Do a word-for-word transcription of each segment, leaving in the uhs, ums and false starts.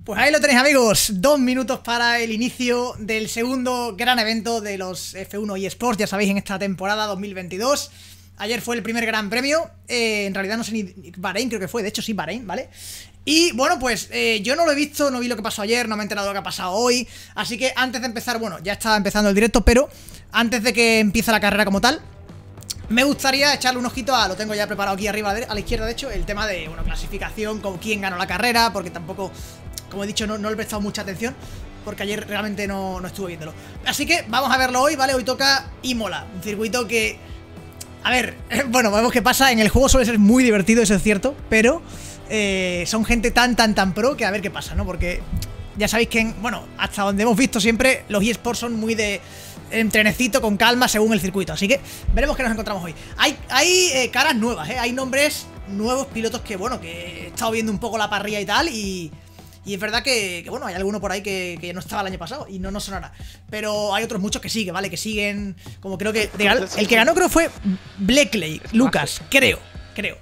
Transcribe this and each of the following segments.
Pues ahí lo tenéis, amigos, dos minutos para el inicio del segundo gran evento de los F uno eSports, ya sabéis, en esta temporada dos mil veintidós. Ayer fue el primer gran premio, eh, en realidad no sé ni... Bahrein creo que fue, de hecho sí, Bahrein, ¿vale? Y bueno, pues eh, yo no lo he visto, no vi lo que pasó ayer, no me he enterado de lo que ha pasado hoy. Así que antes de empezar, bueno, ya está empezando el directo, pero antes de que empiece la carrera como tal, me gustaría echarle un ojito a, lo tengo ya preparado aquí arriba a la izquierda, de hecho, el tema de, bueno, clasificación, con quién ganó la carrera, porque tampoco, como he dicho, no, no le he prestado mucha atención, porque ayer realmente no, no estuve viéndolo. Así que vamos a verlo hoy, ¿vale? Hoy toca Imola, un circuito que... A ver, bueno, vemos qué pasa, en el juego suele ser muy divertido, eso es cierto, pero eh, son gente tan, tan, tan pro que a ver qué pasa, ¿no? Porque ya sabéis que, en, bueno, hasta donde hemos visto siempre, los eSports son muy de... en trenecito, con calma, según el circuito. Así que veremos qué nos encontramos hoy. Hay, hay eh, caras nuevas, ¿eh? Hay nombres nuevos, pilotos que, bueno, que he estado viendo un poco la parrilla y tal. Y, y es verdad que, que, bueno, hay alguno por ahí que, que no estaba el año pasado y no nos sonará. Pero hay otros muchos que siguen, ¿vale? Que siguen, como creo que... De, el que ganó creo fue Blackley, Lucas, creo, creo.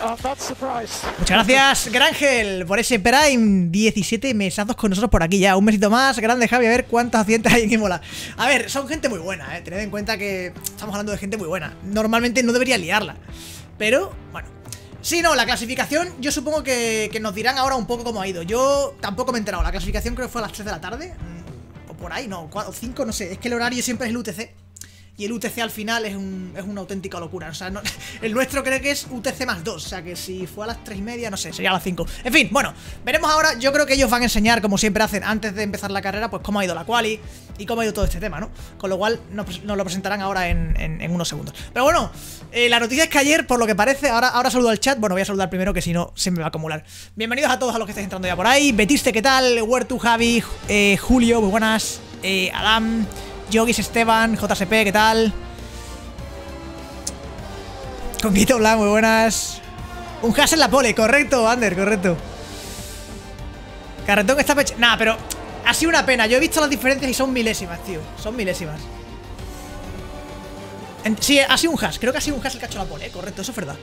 Muchas gracias, Grángel, por ese Prime. diecisiete mesazos con nosotros por aquí ya. Un mesito más, grande Javi, a ver cuántos accidentes hay en Imola. A ver, son gente muy buena, eh. Tened en cuenta que estamos hablando de gente muy buena. Normalmente no debería liarla, pero, bueno. Sí, no, la clasificación yo supongo que, que nos dirán ahora un poco cómo ha ido. Yo tampoco me he enterado, la clasificación creo que fue a las tres de la tarde, o por ahí, no, cuatro o cinco, no sé. Es que el horario siempre es el U T C. Y el U T C al final es, un, es una auténtica locura. O sea, no, el nuestro creo que es U T C más dos. O sea, que si fue a las tres y media, no sé, sería a las cinco. En fin, bueno, veremos ahora. Yo creo que ellos van a enseñar, como siempre hacen antes de empezar la carrera, pues cómo ha ido la quali y cómo ha ido todo este tema, ¿no? Con lo cual nos, nos lo presentarán ahora en, en, en unos segundos. Pero bueno, eh, la noticia es que ayer, por lo que parece, ahora, ahora saludo al chat. Bueno, voy a saludar primero, que si no se me va a acumular. Bienvenidos a todos a los que estáis entrando ya por ahí. Betiste, ¿qué tal? Huertu, Javi, eh, Julio, muy buenas. eh, Adam, Yogis, Esteban, J S P, ¿qué tal? Conquito Blanc, muy buenas. Un hash en la pole, correcto, Ander, correcto. Carretón está pech... Nah, pero ha sido una pena. Yo he visto las diferencias y son milésimas, tío. Son milésimas. En... Sí, ha sido un hash. Creo que ha sido un hash el que ha hecho la pole, eh. Correcto, eso es verdad.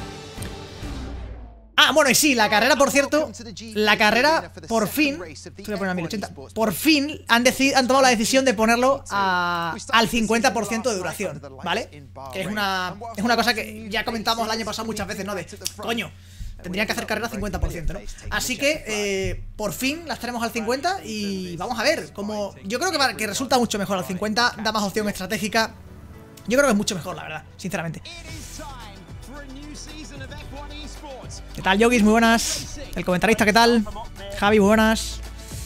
Ah, bueno, y sí, la carrera, por cierto, la carrera, por fin, voy a poner a mil ochenta, por fin han, han tomado la decisión de ponerlo a, al cincuenta por ciento de duración, ¿vale? Que es una, es una cosa que ya comentamos el año pasado muchas veces, ¿no? De, coño, tendrían que hacer carrera al cincuenta por ciento, ¿no? Así que, eh, por fin las tenemos al cincuenta y vamos a ver cómo... Yo creo que, va, que resulta mucho mejor al cincuenta, da más opción estratégica. Yo creo que es mucho mejor, la verdad, sinceramente. ¿Qué tal, Yogis? Muy buenas. El comentarista, ¿qué tal? Javi, muy buenas.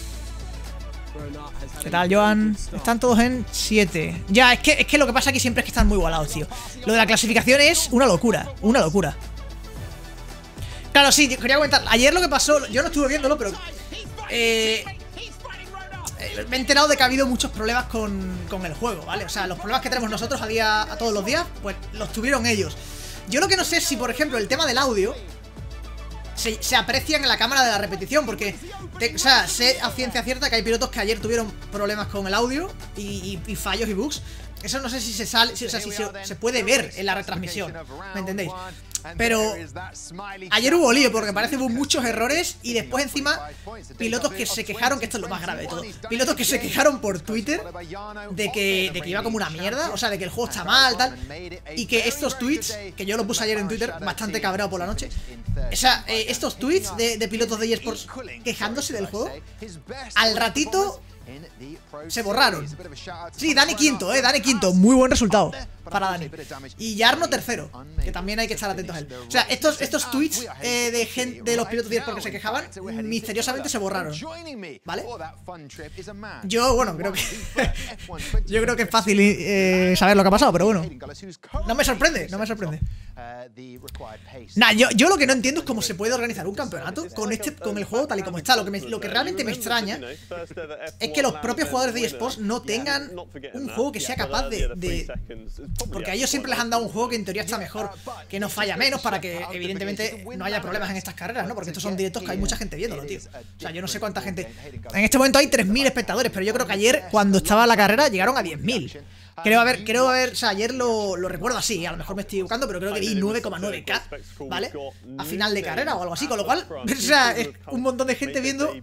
¿Qué tal, Joan? Están todos en siete. Ya, es que, es que lo que pasa aquí siempre es que están muy igualados, tío. Lo de la clasificación es una locura. Una locura. Claro, sí, quería comentar. Ayer lo que pasó, yo no estuve viéndolo, pero... Eh, me he enterado de que ha habido muchos problemas con, con el juego, ¿vale? O sea, los problemas que tenemos nosotros a, día, a todos los días, pues los tuvieron ellos. Yo lo que no sé es si, por ejemplo, el tema del audio se, se aprecia en la cámara de la repetición, porque, te, o sea, sé a ciencia cierta que hay pilotos que ayer tuvieron problemas con el audio y, y, y fallos y bugs. Eso no sé si se sale, si, o sea, si se, se puede ver en la retransmisión, ¿me entendéis? Pero ayer hubo lío porque parece que hubo muchos errores y después encima pilotos que se quejaron, que esto es lo más grave de todo, pilotos que se quejaron por Twitter de que, de que iba como una mierda, o sea, de que el juego está mal, tal, y que estos tweets, que yo los puse ayer en Twitter, bastante cabreado por la noche, o sea, eh, estos tweets de, de pilotos de eSports quejándose del juego, al ratito se borraron. Sí, Dani quinto, eh, Dani quinto, muy buen resultado para Dani. Y Yarno tercero, que también hay que estar atentos a él. O sea, estos, estos tweets eh, de gente de los pilotos de eSports que se quejaban, misteriosamente se borraron, ¿vale? Yo, bueno, creo que yo creo que es fácil eh, saber lo que ha pasado, pero bueno, no me sorprende, no me sorprende. Nah, yo, yo lo que no entiendo es cómo se puede organizar un campeonato con este, con el juego tal y como está. Lo que, me, lo que realmente me extraña es que los propios jugadores de eSports no tengan un juego que sea capaz de, de... Porque a ellos siempre les han dado un juego que en teoría está mejor, que no falla menos, para que evidentemente no haya problemas en estas carreras, ¿no? Porque estos son directos que hay mucha gente viéndolo, tío. O sea, yo no sé cuánta gente... En este momento hay tres mil espectadores, pero yo creo que ayer, cuando estaba la carrera, llegaron a diez mil. Creo haber, creo haber, o sea, ayer lo, lo recuerdo así, a lo mejor me estoy equivocando, pero creo que di nueve coma nueve K, ¿vale? A final de carrera o algo así, con lo cual, o sea, es un montón de gente viendo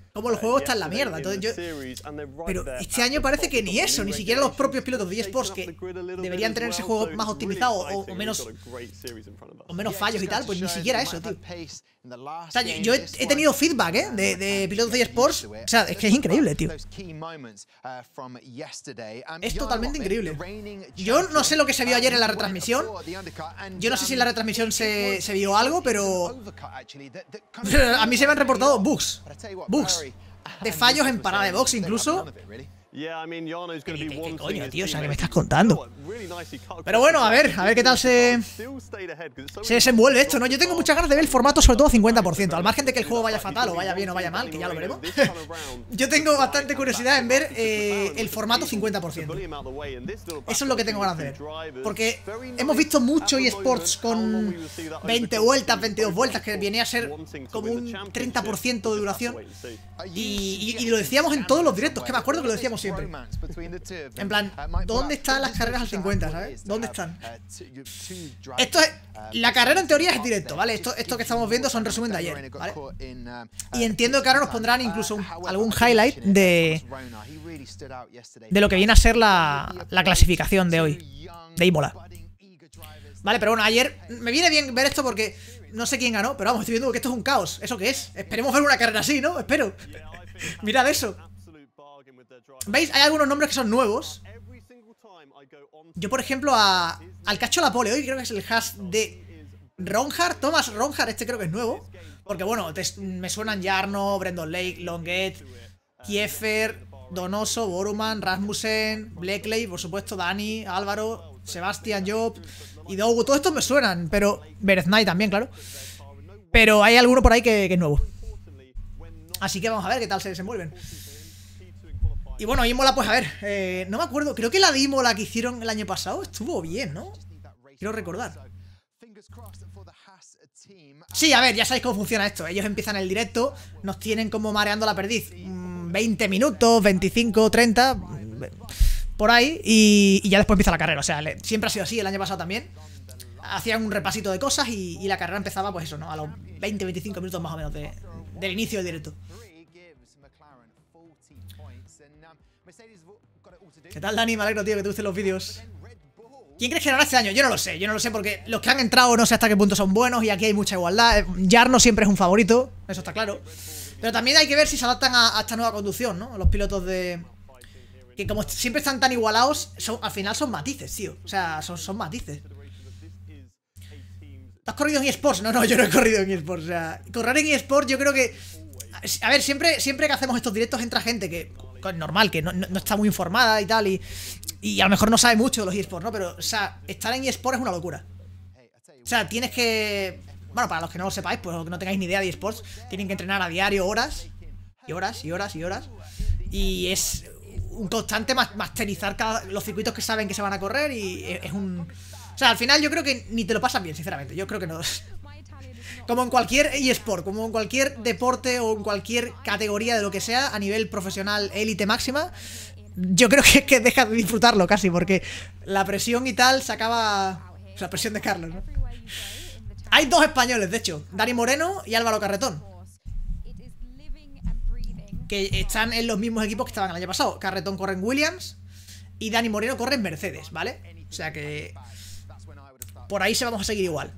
como el juego está en la mierda. Entonces yo... Pero este año parece que ni eso, ni siquiera los propios pilotos de eSports, que deberían tener ese juego más optimizado o, o menos o menos fallos y tal, pues ni siquiera eso, tío. O sea, yo, yo he, he tenido feedback, ¿eh? De, de pilotos de eSports. O sea, es que es increíble, tío. Es totalmente increíble. Yo no sé lo que se vio ayer en la retransmisión. Yo no sé si en la retransmisión se, se vio algo, pero... A mí se me han reportado bugs. Bugs. De fallos en parada de box incluso. ¿Qué, qué coño, tío? O sea, ¿qué me estás contando? Pero bueno, a ver, a ver qué tal se Se desenvuelve esto, ¿no? Yo tengo muchas ganas de ver el formato, sobre todo cincuento por ciento. Al margen de que el juego vaya fatal o vaya bien o vaya mal, que ya lo veremos. Yo tengo bastante curiosidad en ver eh, el formato cincuenta por ciento. Eso es lo que tengo ganas de ver. Porque hemos visto mucho eSports con veinte vueltas, veintidós vueltas, que viene a ser como un treinta por ciento de duración. Y, y, y lo decíamos en todos los directos, que me acuerdo que lo decíamos siempre. En plan, ¿dónde están las carreras al cincuenta, ¿sabes? ¿Dónde están? Esto es... La carrera en teoría es directo, ¿vale? Esto, esto que estamos viendo son resumen de ayer, ¿vale? Y entiendo que ahora nos pondrán incluso un, algún highlight de... De lo que viene a ser la, la clasificación de hoy, de Imola. Vale, pero bueno, ayer... Me viene bien ver esto porque... No sé quién ganó, pero vamos, estoy viendo que esto es un caos. ¿Eso qué es? Esperemos ver una carrera así, ¿no? Espero. Mirad eso. ¿Veis? Hay algunos nombres que son nuevos. Yo, por ejemplo, a, al que ha hecho la pole hoy, creo que es el hash de Ronhard, Thomas Ronhard, este creo que es nuevo. Porque, bueno, te, me suenan Jarno, Brendon Lake, Longet, Kiefer, Donoso, Boruman, Rasmussen, Blackley, por supuesto, Dani, Álvaro, Sebastián Job y Dogu. Todos estos me suenan, pero... Bereznay también, claro. Pero hay alguno por ahí que, que es nuevo. Así que vamos a ver qué tal se desenvuelven. Y bueno, Imola, pues a ver, eh, no me acuerdo, creo que la de Imola que hicieron el año pasado estuvo bien, ¿no? Quiero recordar. Sí, a ver, ya sabéis cómo funciona esto. Ellos empiezan el directo, nos tienen como mareando la perdiz veinte minutos, veinticinco, treinta, por ahí, y, y ya después empieza la carrera. O sea, le, siempre ha sido así, el año pasado también. Hacían un repasito de cosas y, y la carrera empezaba, pues eso, ¿no? A los veinte, veinticinco minutos más o menos de, del inicio del directo. ¿Qué tal, Dani? Me alegro, tío, que te gusten los vídeos. ¿Quién crees que ganará este año? Yo no lo sé, yo no lo sé porque los que han entrado no sé hasta qué punto son buenos y aquí hay mucha igualdad. Jarno siempre es un favorito, eso está claro. Pero también hay que ver si se adaptan a, a esta nueva conducción, ¿no? Los pilotos de... Que como siempre están tan igualados, son, al final son matices, tío. O sea, son, son matices. ¿Has corrido en eSports? No, no, yo no he corrido en eSports. O sea, correr en eSports yo creo que... A ver, siempre, siempre que hacemos estos directos entra gente que... Normal, que no, no, no está muy informada y tal, y, y a lo mejor no sabe mucho de los eSports, ¿no? Pero, o sea, estar en eSports es una locura. O sea, tienes que... Bueno, para los que no lo sepáis, pues, o que no tengáis ni idea de eSports, tienen que entrenar a diario horas, y horas, y horas, y horas. Y es un constante masterizar cada, los circuitos que saben que se van a correr, y es un... O sea, al final yo creo que ni te lo pasas bien, sinceramente. Yo creo que no... Como en cualquier eSport, como en cualquier deporte o en cualquier categoría de lo que sea, a nivel profesional, élite máxima, yo creo que, que dejas de disfrutarlo casi, porque la presión y tal se acaba... O sea, la presión de Carlos, ¿no? Hay dos españoles, de hecho, Dani Moreno y Álvaro Carretón, que están en los mismos equipos que estaban el año pasado. Carretón corre en Williams y Dani Moreno corre en Mercedes, ¿vale? O sea que... Por ahí se vamos a seguir igual.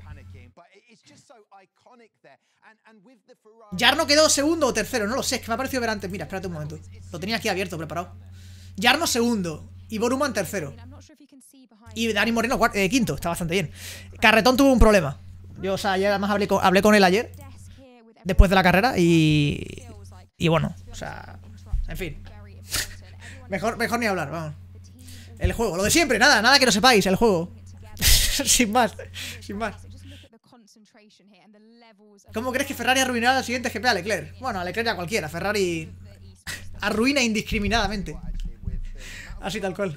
Jarno quedó segundo o tercero, no lo sé, es que me ha parecido ver antes. Mira, espérate un momento. Lo tenía aquí abierto, preparado. Jarno segundo y Boruman tercero. Y Dani Moreno eh, quinto, está bastante bien. Carretón tuvo un problema. Yo, o sea, ayer además hablé con, hablé con él ayer, después de la carrera, y... Y bueno, o sea... En fin. Mejor, mejor ni hablar, vamos. El juego, lo de siempre, nada, nada que no sepáis, el juego. Sin más, sin más. ¿Cómo crees que Ferrari arruinará al siguiente G P a Leclerc? Bueno, a Leclerc a cualquiera. Ferrari arruina indiscriminadamente. Así tal cual.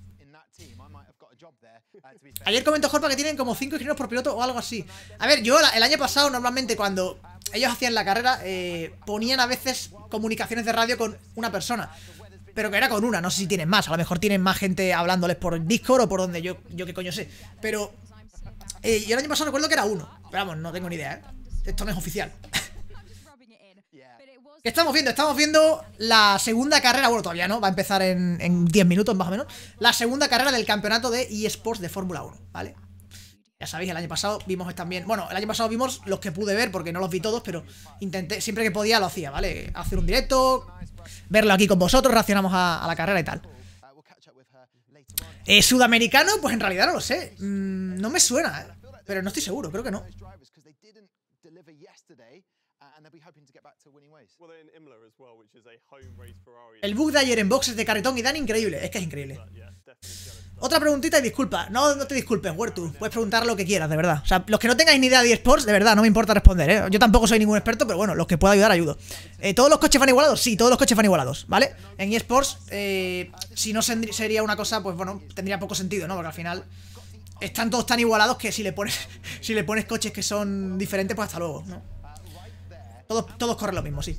Ayer comentó Jorpa que tienen como cinco ingenieros por piloto o algo así. A ver, yo el año pasado normalmente cuando ellos hacían la carrera eh, ponían a veces comunicaciones de radio con una persona, pero que era con una, no sé si tienen más. A lo mejor tienen más gente hablándoles por Discord o por donde yo, yo qué coño sé. Pero eh, yo el año pasado recuerdo que era uno. Pero vamos, no tengo ni idea, ¿eh? Esto no es oficial. ¿Qué estamos viendo? Estamos viendo la segunda carrera, bueno, todavía no, va a empezar en, en diez minutos más o menos. La segunda carrera del campeonato de eSports de Fórmula uno, ¿vale? Ya sabéis, el año pasado vimos también, bueno, el año pasado vimos los que pude ver porque no los vi todos, pero intenté, siempre que podía lo hacía, ¿vale? Hacer un directo, verlo aquí con vosotros, reaccionamos a, a la carrera y tal. Eh, Sudamericano, pues en realidad no lo sé, mm, no me suena, ¿eh? Pero no estoy seguro, creo que no. El bug de ayer en boxes de carretón y Dan, increíble, es que es increíble. Otra preguntita y disculpa, no, no te disculpes, Huertu, puedes preguntar lo que quieras, de verdad. O sea, los que no tengáis ni idea de eSports, de verdad, no me importa responder, ¿eh? Yo tampoco soy ningún experto, pero bueno, los que pueda ayudar, ayudo. eh, ¿Todos los coches van igualados? Sí, todos los coches van igualados, ¿vale? En eSports, eh, si no sería una cosa, pues bueno, tendría poco sentido, ¿no? Porque al final están todos tan igualados que si le pones si le pones coches que son diferentes, pues hasta luego, ¿no? Todos, todos corren lo mismo, sí.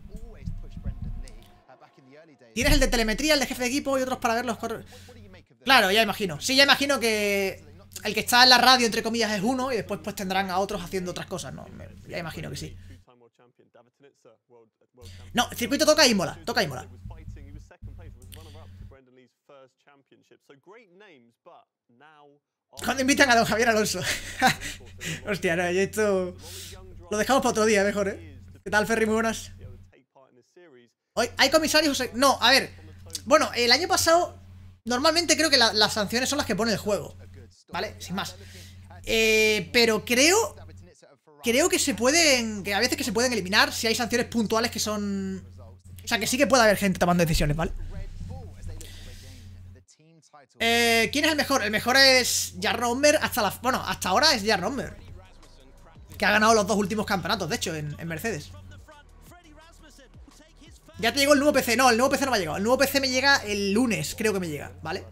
Tienes el de telemetría, el de jefe de equipo y otros para ver los correr. Claro, ya imagino. Sí, ya imagino que el que está en la radio, entre comillas, es uno y después pues tendrán a otros haciendo otras cosas, ¿no? Ya imagino que sí. No, el circuito toca Imola, toca Imola. Cuando invitan a don Javier Alonso. Hostia, no, yo esto lo dejamos para otro día mejor, ¿eh? ¿Qué tal, Ferry? Muy buenas. Hoy, ¿hay comisarios? No, a ver. Bueno, el año pasado normalmente creo que la, las sanciones son las que pone el juego, ¿vale? Sin más. Eh, pero creo Creo que se pueden, que a veces que se pueden eliminar si hay sanciones puntuales que son... O sea, que sí que puede haber gente tomando decisiones, ¿vale? Eh, ¿Quién es el mejor? El mejor es Jan Humber hasta la... Bueno, hasta ahora es Jan Humber, que ha ganado los dos últimos campeonatos, de hecho, en, en Mercedes. Ya te llegó el nuevo P C. No, el nuevo P C no me ha llegado. El nuevo P C me llega el lunes, creo que me llega, ¿vale?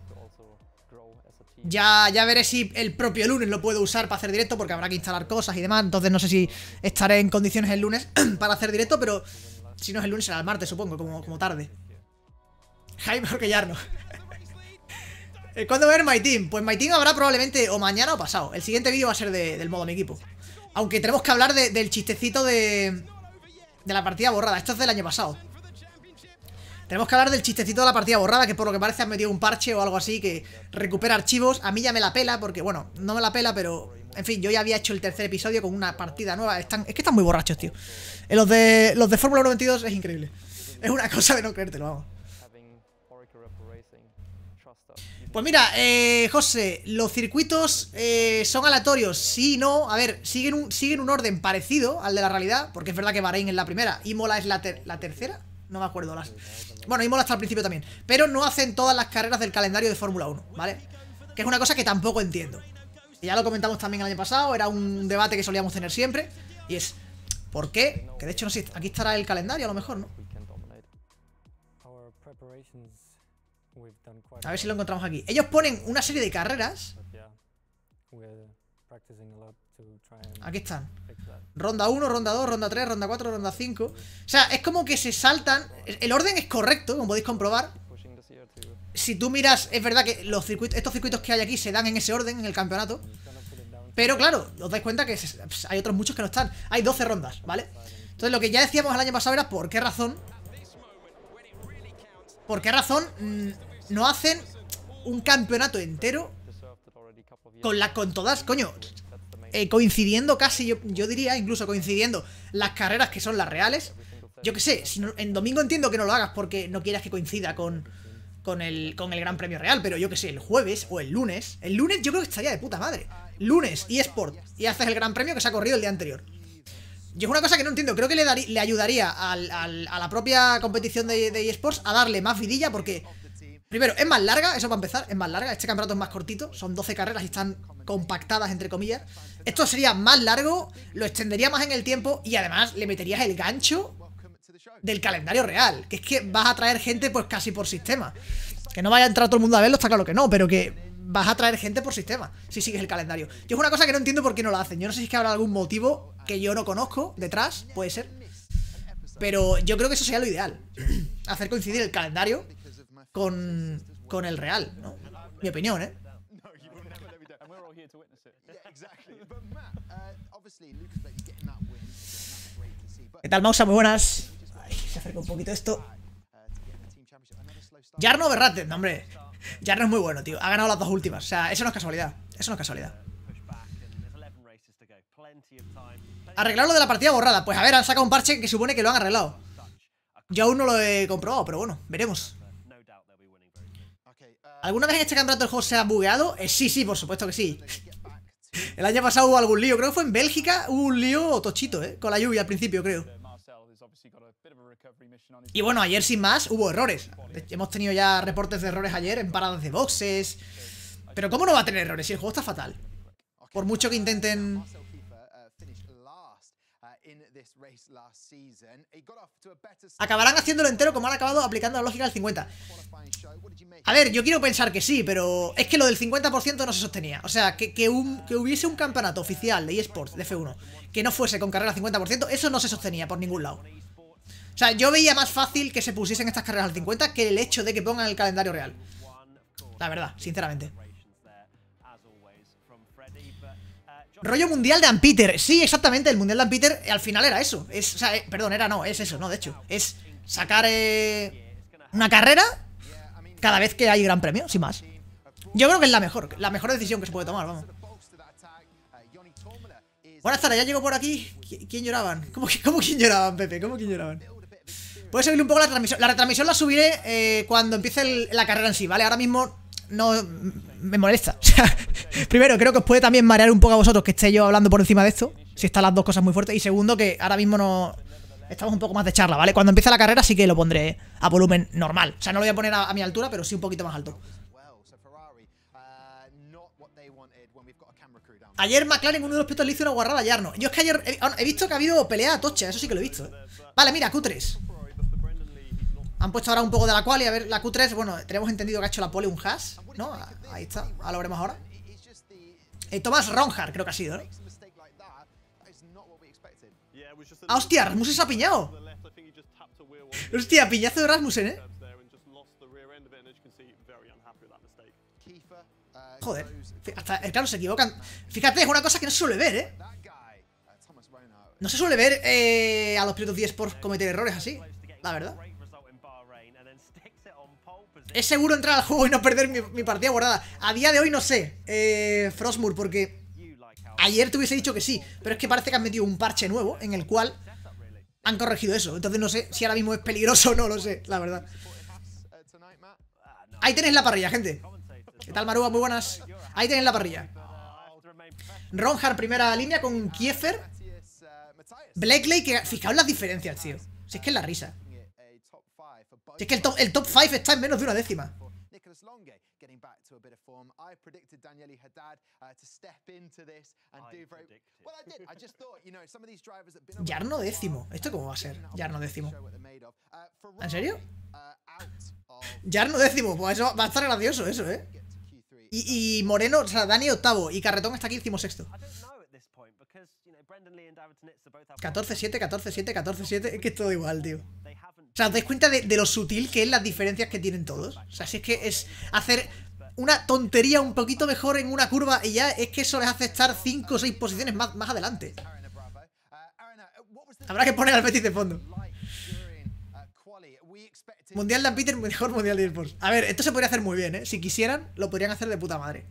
Ya, ya veré si el propio lunes lo puedo usar para hacer directo, porque habrá que instalar cosas y demás. Entonces no sé si estaré en condiciones el lunes para hacer directo, pero si no es el lunes será el martes, supongo, como, como tarde. Jaime, mejor que Yarno. ¿Cuándo ver My Team? Pues My Team habrá probablemente o mañana o pasado. El siguiente vídeo va a ser de, del modo mi equipo. Aunque tenemos que hablar de, del chistecito de, de la partida borrada. Esto es del año pasado. Tenemos que hablar del chistecito de la partida borrada, que por lo que parece han metido un parche o algo así que recupera archivos. A mí ya me la pela porque, bueno, no me la pela, pero... En fin, yo ya había hecho el tercer episodio con una partida nueva. Están, es que están muy borrachos, tío. En los de los de Fórmula uno veintidós es increíble. Es una cosa de no creértelo, vamos. Pues mira, eh, José, los circuitos eh, son aleatorios, sí, no. A ver, siguen un, siguen un orden parecido al de la realidad, porque es verdad que Bahrein es la primera, Imola es la, ter la tercera. No me acuerdo las... Bueno, Imola hasta el principio también. Pero no hacen todas las carreras del calendario de Fórmula uno, ¿vale? Que es una cosa que tampoco entiendo. Y ya lo comentamos también el año pasado. Era un debate que solíamos tener siempre. Y es, ¿por qué? Que de hecho no sé, aquí estará el calendario a lo mejor, ¿no? A ver si lo encontramos aquí. Ellos ponen una serie de carreras. Aquí están. Ronda uno, ronda dos, ronda tres, ronda cuatro, ronda cinco. O sea, es como que se saltan. El orden es correcto, como podéis comprobar. Si tú miras, es verdad que los circuitos, estos circuitos que hay aquí se dan en ese orden en el campeonato. Pero claro, os dais cuenta que hay otros muchos que no están. Hay doce rondas, ¿vale? Entonces lo que ya decíamos el año pasado era por qué razón ¿Por qué razón no hacen un campeonato entero con, la, con todas, coño, eh, coincidiendo casi, yo, yo diría, incluso coincidiendo las carreras que son las reales? Yo qué sé, si no, en domingo entiendo que no lo hagas porque no quieras que coincida con, con, el, con el Gran Premio Real, pero yo qué sé, el jueves o el lunes. El lunes yo creo que estaría de puta madre. Lunes, eSport, y haces el Gran Premio que se ha corrido el día anterior. Yo es una cosa que no entiendo, creo que le, darí, le ayudaría al, al, a la propia competición de, de eSports a darle más vidilla porque, primero, es más larga, eso para empezar, es más larga, este campeonato es más cortito, son doce carreras y están compactadas entre comillas. Esto sería más largo, lo extendería más en el tiempo y además le meterías el gancho del calendario real, que es que vas a traer gente pues casi por sistema. Que no vaya a entrar todo el mundo a verlo, está claro que no, pero que vas a traer gente por sistema si sigues el calendario. Yo es una cosa que no entiendo por qué no lo hacen. Yo no sé si es que habrá algún motivo que yo no conozco detrás, puede ser, pero yo creo que eso sería lo ideal. Hacer coincidir el calendario con, con el real, ¿no? Mi opinión, ¿eh? ¿Qué tal, Mausa? Muy buenas. Ay, Se acerca un poquito esto. Jarno Berrate, no, hombre. Jarno es muy bueno, tío. Ha ganado las dos últimas. O sea, eso no es casualidad. Eso no es casualidad. Arreglar lo de la partida borrada. Pues a ver, han sacado un parche que supone que lo han arreglado. Yo aún no lo he comprobado, pero bueno, veremos. ¿Alguna vez en este campeonato el juego se ha bugueado? Eh, sí, sí, por supuesto que sí. El año pasado hubo algún lío. Creo que fue en Bélgica. Hubo un lío tochito, ¿eh? Con la lluvia al principio, creo. Y bueno, ayer sin más hubo errores. Hemos tenido ya reportes de errores ayer en paradas de boxes. Pero ¿cómo no va a tener errores si el juego está fatal? Por mucho que intenten... Acabarán haciéndolo entero como han acabado aplicando la lógica del cincuenta. A ver, yo quiero pensar que sí, pero es que lo del cincuenta por ciento no se sostenía. O sea, que, que, un, que hubiese un campeonato oficial de eSports, de F uno, que no fuese con carrera al cincuenta por ciento, eso no se sostenía por ningún lado. O sea, yo veía más fácil que se pusiesen estas carreras al cincuenta que el hecho de que pongan el calendario real. La verdad, sinceramente. Rollo mundial de Ampeter. Sí, exactamente, el mundial de Ampeter al final era eso. Es, o sea, eh, perdón, era no, es eso, no, de hecho. Es sacar eh, una carrera cada vez que hay gran premio, sin más. Yo creo que es la mejor, la mejor decisión que se puede tomar, vamos. Buenas tardes, ya llegó por aquí. ¿Quién lloraban? ¿Cómo, cómo quién lloraban, Pepe? ¿Cómo quién lloraban? Puedes subirle un poco la transmisión. La retransmisión la subiré eh, cuando empiece el, la carrera en sí, ¿vale? Ahora mismo no me molesta. O sea, primero, creo que os puede también marear un poco a vosotros que esté yo hablando por encima de esto, si están las dos cosas muy fuertes. Y segundo, que ahora mismo no... Estamos un poco más de charla, ¿vale? Cuando empiece la carrera sí que lo pondré a volumen normal. O sea, no lo voy a poner a, a mi altura, pero sí un poquito más alto. Ayer McLaren, uno de los pilotos, le hizo una guarrada a Jarno. Yo es que ayer he, he visto que ha habido pelea tocha, eso sí que lo he visto, ¿eh? Vale, mira, Q tres. Han puesto ahora un poco de la quali, a ver, la Q tres, bueno, tenemos entendido que ha hecho la pole un hash, ¿no? Ahí está, ahora lo veremos ahora. Eh, Thomas Ronhard creo que ha sido, ¿no? ¡Ah, hostia! Rasmussen se ha piñado. Hostia, piñazo de Rasmussen, ¿eh? Joder, hasta, claro, se equivocan. Fíjate, es una cosa que no se suele ver, ¿eh? No se suele ver eh, a los pilotos de eSports cometer errores así, la verdad. Es seguro entrar al juego y no perder mi, mi partida guardada. A día de hoy no sé, eh, Frostmour, porque ayer te hubiese dicho que sí, pero es que parece que han metido un parche nuevo en el cual han corregido eso. Entonces no sé si ahora mismo es peligroso o no, lo sé, la verdad. Ahí tenéis la parrilla, gente. ¿Qué tal, Marúa? Muy buenas. Ahí tenéis la parrilla. Ronhard, primera línea con Kiefer. Blakely, que fijaos las diferencias, tío. Si es que es la risa. Si es que el top, el top cinco está en menos de una décima. Jarno décimo. ¿Esto cómo va a ser? Jarno décimo. ¿En serio? Jarno décimo. Pues eso va a estar gracioso eso, ¿eh? Y, y Moreno, o sea, Dani octavo. Y Carretón está aquí décimo sexto. catorce siete, catorce siete, catorce siete. Es que es todo igual, tío. O sea, ¿os dais cuenta de, de lo sutil que es las diferencias que tienen todos? O sea, si es que es hacer una tontería un poquito mejor en una curva y ya es que eso les hace estar cinco o seis posiciones más, más adelante. Habrá que poner al Betis de fondo. Mundial de Ampeter, mejor mundial de eSports. A ver, esto se podría hacer muy bien, ¿eh? Si quisieran, lo podrían hacer de puta madre.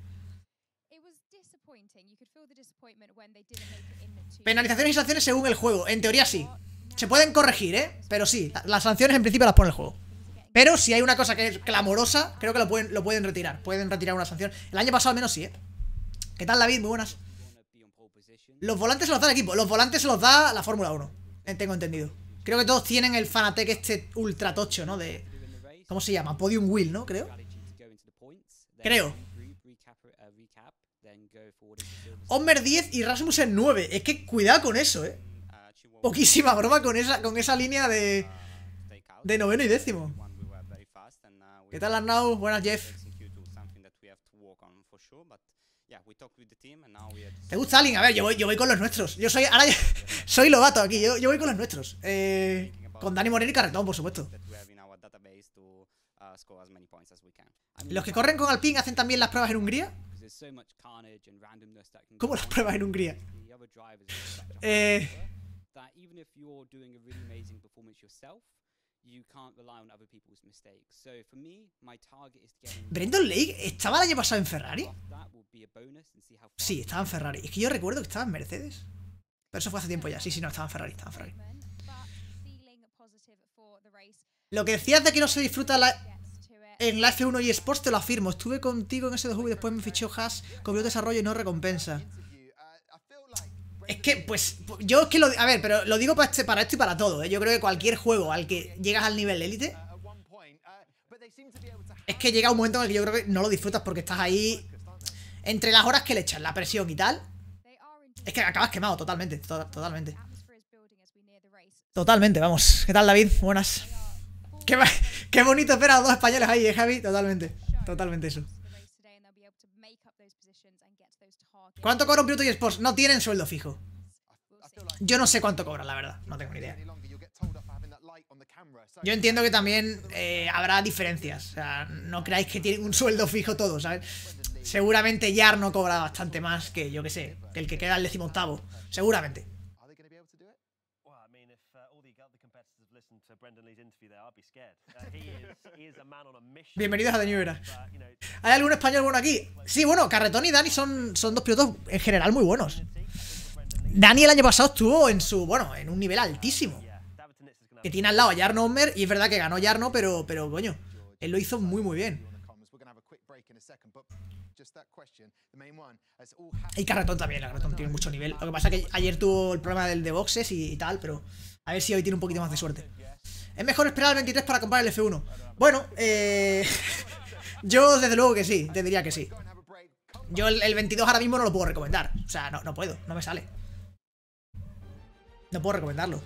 Penalizaciones y sanciones según el juego. En teoría sí. Se pueden corregir, ¿eh? Pero sí, las sanciones en principio las pone el juego. Pero si hay una cosa que es clamorosa, creo que lo pueden, lo pueden retirar. Pueden retirar una sanción. El año pasado al menos sí, ¿eh? ¿Qué tal, David? Muy buenas. Los volantes se los da el equipo. Los volantes se los da la Fórmula uno. Tengo entendido. Creo que todos tienen el Fanatec este ultra tocho, ¿no? De... ¿Cómo se llama? Podium Wheel, ¿no? Creo. Creo. Homer diez y Rasmussen nueve. Es que cuidado con eso, ¿eh? Poquísima broma con esa, con esa línea de... De noveno y décimo. ¿Qué tal, Arnau? Buenas, Jeff. ¿Te gusta alguien? A ver, yo voy, yo voy con los nuestros. Yo soy... Ahora ya, soy Lobato aquí. Yo, yo voy con los nuestros. Eh, con Dani Moreno y Carretón, por supuesto. ¿Los que corren con Alpine hacen también las pruebas en Hungría? ¿Cómo las pruebas en Hungría? Eh... Brandon Lake estaba el año pasado en Ferrari. Sí, estaba en Ferrari. Es que yo recuerdo que estaba en Mercedes. Pero eso fue hace tiempo ya. Sí, sí, no, estaba en Ferrari, estaba en Ferrari. Lo que decías de que no se disfruta la... en la F uno y Sports te lo afirmo. Estuve contigo en ese dos V y después me fichó Haas con desarrollo y no recompensa. Es que, pues, yo es que lo... A ver, pero lo digo para, este, para esto y para todo, ¿eh? Yo creo que cualquier juego al que llegas al nivel élite, es que llega un momento en el que yo creo que no lo disfrutas porque estás ahí entre las horas que le echas, la presión y tal. Es que acabas quemado totalmente, to totalmente. Totalmente, vamos. ¿Qué tal, David? Buenas. Qué, qué bonito ver a los dos españoles ahí, ¿eh, Javi? Totalmente, totalmente eso. ¿Cuánto cobra un piloto de eSports? No tienen sueldo fijo. Yo no sé cuánto cobran, la verdad. No tengo ni idea. Yo entiendo que también eh, habrá diferencias. O sea, no creáis que tienen un sueldo fijo todos, ¿sabes? Seguramente Yar no cobra bastante más que, yo que sé, que el que queda al decimoctavo. Seguramente. Bienvenidos a The New Era. ¿Hay algún español bueno aquí? Sí, bueno, Carretón y Dani son, son dos pilotos en general muy buenos. Dani el año pasado estuvo en su, bueno, en un nivel altísimo. Que tiene al lado a Jarno Homer y es verdad que ganó Jarno, pero, pero, coño, él lo hizo muy, muy bien. Y Carretón también, Carretón tiene mucho nivel. Lo que pasa es que ayer tuvo el problema del de boxes y, y tal, pero a ver si hoy tiene un poquito más de suerte. Es mejor esperar al veintitrés para comprar el F uno. Bueno, eh... yo desde luego que sí, te diría que sí. Yo el, el veintidós ahora mismo no lo puedo recomendar. O sea, no, no puedo, no me sale. No puedo recomendarlo.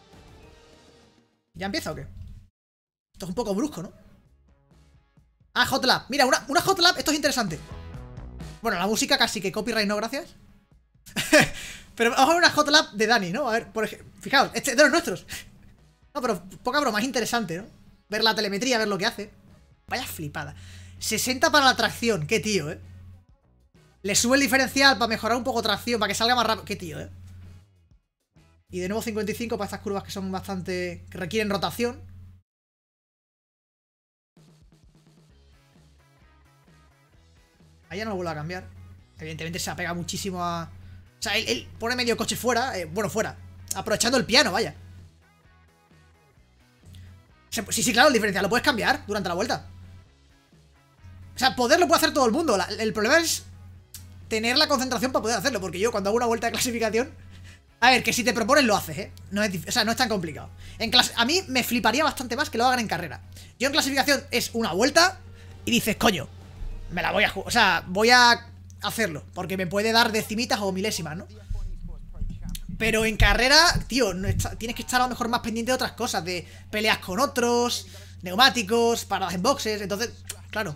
¿Ya empieza o qué? Esto es un poco brusco, ¿no? Ah, Hot Lab. Mira, una, una Hot Lab, esto es interesante. Bueno, la música casi que copyright no, gracias. Pero vamos a ver una Hot Lab de Dani, ¿no? A ver, por ejemplo, fijaos, este es de los nuestros. No, pero poca broma, es interesante, ¿no? Ver la telemetría, ver lo que hace. Vaya flipada. sesenta para la tracción, qué tío, ¿eh? Le sube el diferencial para mejorar un poco tracción, para que salga más rápido. Qué tío, ¿eh? Y de nuevo cincuenta y cinco para estas curvas que son bastante... que requieren rotación. Ahí ya no lo vuelvo a cambiar. Evidentemente se apega muchísimo a... O sea, él, él pone medio coche fuera, eh, bueno, fuera, aprovechando el piano, vaya. Sí, sí, claro, el diferencial lo puedes cambiar durante la vuelta. O sea, poder lo puede hacer todo el mundo. La, el problema es tener la concentración para poder hacerlo. Porque yo cuando hago una vuelta de clasificación... A ver, que si te propones lo haces, ¿eh? No es, o sea, no es tan complicado. En clase, a mí me fliparía bastante más que lo hagan en carrera. Yo en clasificación es una vuelta y dices, coño, me la voy a jugar. O sea, voy a hacerlo. Porque me puede dar decimitas o milésimas, ¿no? Pero en carrera, tío, no está, tienes que estar a lo mejor más pendiente de otras cosas. De peleas con otros, neumáticos, paradas en boxes. Entonces, claro.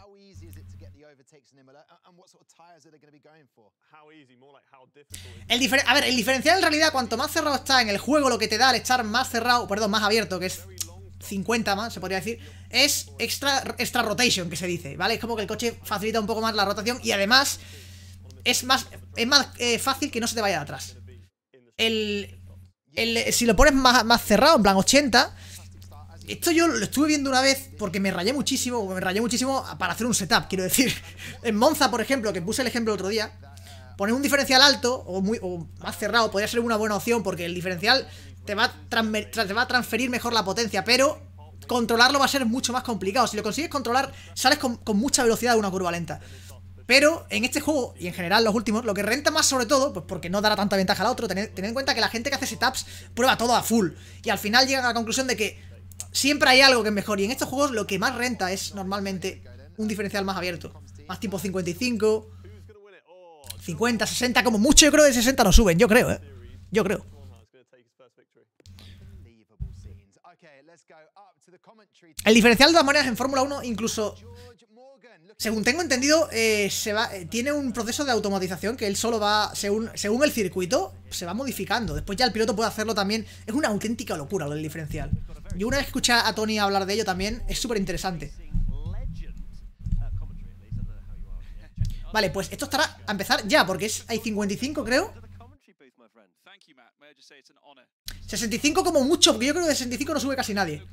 El difer a ver, el diferencial en realidad, cuanto más cerrado está en el juego, lo que te da al estar más cerrado, perdón, más abierto, que es cincuenta más, se podría decir, es extra, extra rotation, que se dice, ¿vale? Es como que el coche facilita un poco más la rotación y además es más, es más eh, fácil que no se te vaya de atrás. El, el, si lo pones más, más cerrado, en plan ochenta... Esto yo lo estuve viendo una vez porque me rayé muchísimo, me rayé muchísimo para hacer un setup, quiero decir. En Monza, por ejemplo, que puse el ejemplo el otro día, poner un diferencial alto o, muy, o más cerrado podría ser una buena opción porque el diferencial te va, a te va a transferir mejor la potencia, pero controlarlo va a ser mucho más complicado. Si lo consigues controlar, sales con, con mucha velocidad de una curva lenta. Pero en este juego, y en general los últimos, lo que renta más sobre todo, pues porque no dará tanta ventaja al otro, tened, tened en cuenta que la gente que hace setups prueba todo a full. Y al final llegan a la conclusión de que siempre hay algo que es mejor. Y en estos juegos lo que más renta es normalmente un diferencial más abierto. Más tipo cincuenta y cinco, cincuenta, sesenta, como mucho. Yo creo que de sesenta no suben, yo creo, eh. Yo creo. El diferencial de todas maneras en Fórmula uno incluso... Según tengo entendido, eh, se va, eh, tiene un proceso de automatización que él solo va, según, según el circuito, se va modificando. Después ya el piloto puede hacerlo también. Es una auténtica locura lo del diferencial. Yo una vez escuché a Tony hablar de ello también, es súper interesante. Vale, pues esto estará a empezar ya, porque es, hay cincuenta y cinco creo. sesenta y cinco como mucho, porque yo creo que de sesenta y cinco no sube casi nadie.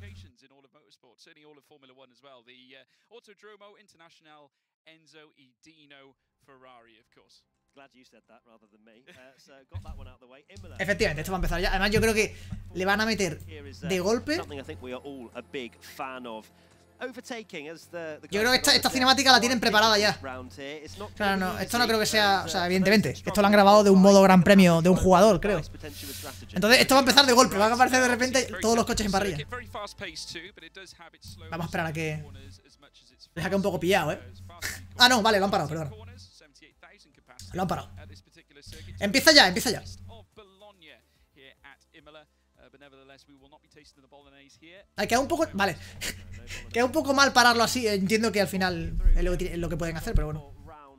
Efectivamente, esto va a empezar ya. Además, yo creo que le van a meter de golpe. Yo creo que esta, esta cinemática la tienen preparada ya. Claro, no, esto no creo que sea. O sea, evidentemente, esto lo han grabado de un modo gran premio de un jugador, creo. Entonces, esto va a empezar de golpe. Van a aparecer de repente todos los coches en parrilla. Vamos a esperar a que. Les ha quedado un poco pillado, ¿eh? Ah, no, vale, lo han parado, perdón. Lo han parado. Empieza ya, empieza ya. Hay queda un poco. Vale. Queda un poco mal pararlo así. Entiendo que al final es lo que, es lo que pueden hacer, pero bueno.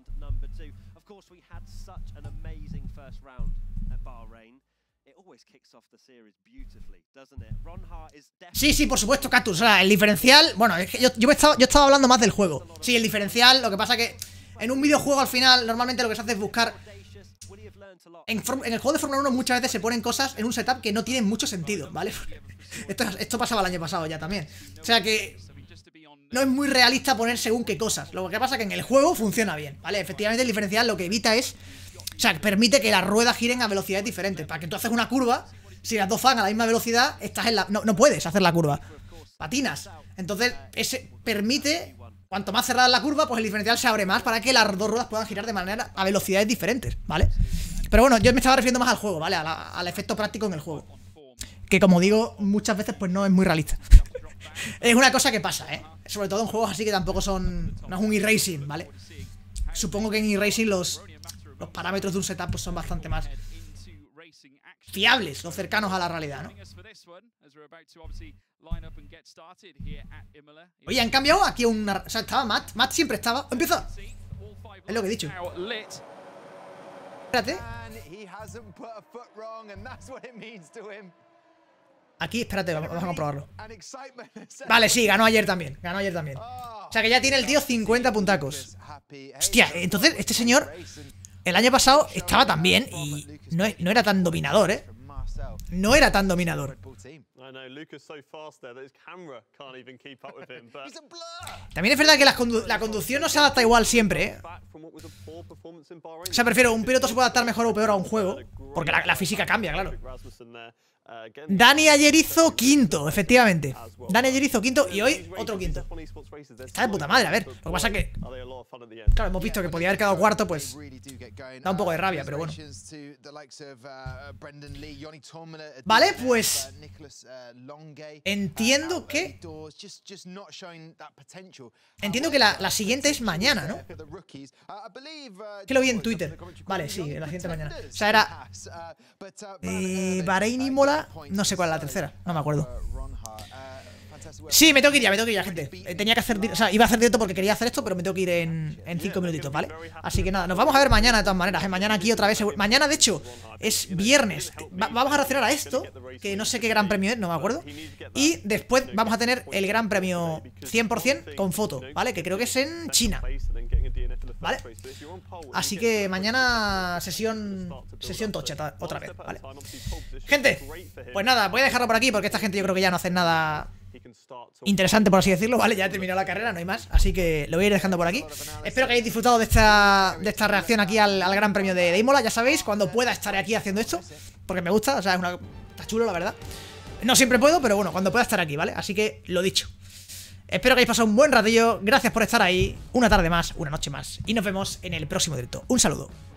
Sí, sí, por supuesto, Cactus. O sea, el diferencial. Bueno, es que yo, yo, estaba, yo estaba hablando más del juego. Sí, el diferencial. Lo que pasa que en un videojuego al final normalmente lo que se hace es buscar. En, en el juego de Fórmula uno muchas veces se ponen cosas en un setup que no tienen mucho sentido, ¿vale? Esto, esto pasaba el año pasado ya también. O sea que no es muy realista poner según qué cosas. Lo que pasa es que en el juego funciona bien, ¿vale? Efectivamente el diferencial lo que evita es... O sea, permite que las ruedas giren a velocidades diferentes. Para que tú haces una curva, si las dos van a la misma velocidad, estás en la... No, no puedes hacer la curva. Patinas. Entonces, ese permite... Cuanto más cerrada la curva, pues el diferencial se abre más para que las dos ruedas puedan girar de manera a velocidades diferentes, ¿vale? Pero bueno, yo me estaba refiriendo más al juego, ¿vale? A la, al efecto práctico en el juego. Que como digo, muchas veces pues no es muy realista. Es una cosa que pasa, ¿eh? Sobre todo en juegos así que tampoco son... No es un e-racing, ¿vale? Supongo que en e-racing los, los parámetros de un setup pues son bastante más fiables o cercanos a la realidad, ¿no? Oye, han cambiado aquí una... O sea, estaba Matt. Matt siempre estaba... ¡Empieza! Es lo que he dicho. Espérate. Aquí, espérate, vamos, vamos a comprobarlo. Vale, sí, ganó ayer también. Ganó ayer también. O sea que ya tiene el tío cincuenta puntacos. Hostia, entonces este señor el año pasado estaba tan bien y no, no era tan dominador, ¿eh? No era tan dominador. También es verdad que la, condu la conducción no se adapta igual siempre, ¿eh? O sea, prefiero, un piloto se puede adaptar mejor o peor a un juego, porque la, la física cambia, claro. Dani ayer hizo quinto, efectivamente. Dani ayer hizo quinto y hoy otro quinto. Está de puta madre, a ver. Lo que pasa es que... Claro, hemos visto que podía haber quedado cuarto, pues... Da un poco de rabia, pero bueno. Vale, pues... Entiendo que... Entiendo que la, la siguiente es mañana, ¿no? Que lo vi en Twitter. Vale, sí, la siguiente mañana. O sea, era... Eh, Bahrein y Mola. No sé cuál es la tercera, no me acuerdo. Sí, me tengo que ir ya, me tengo que ir ya, gente. Tenía que hacer, o sea, iba a hacer directo porque quería hacer esto, pero me tengo que ir en, en cinco minutitos, ¿vale? Así que nada, nos vamos a ver mañana de todas maneras, ¿eh? Mañana aquí otra vez, mañana de hecho es viernes. Va, vamos a reaccionar a esto, que no sé qué gran premio es, no me acuerdo. Y después vamos a tener el gran premio cien por cien con foto, ¿vale? Que creo que es en China, ¿vale? Así que mañana sesión Sesión tocha otra vez, ¿vale? Gente, pues nada, voy a dejarlo por aquí porque esta gente yo creo que ya no hacen nada interesante, por así decirlo, ¿vale? Ya he terminado la carrera, no hay más, así que lo voy a ir dejando por aquí. Espero que hayáis disfrutado de esta, de esta reacción aquí al, al Gran Premio de, de Imola. Ya sabéis, cuando pueda estaré aquí haciendo esto, porque me gusta, o sea, es una... está chulo, la verdad. No siempre puedo, pero bueno, cuando pueda estar aquí, ¿vale? Así que, lo dicho. Espero que hayáis pasado un buen ratillo, gracias por estar ahí. Una tarde más, una noche más, y nos vemos en el próximo directo. Un saludo.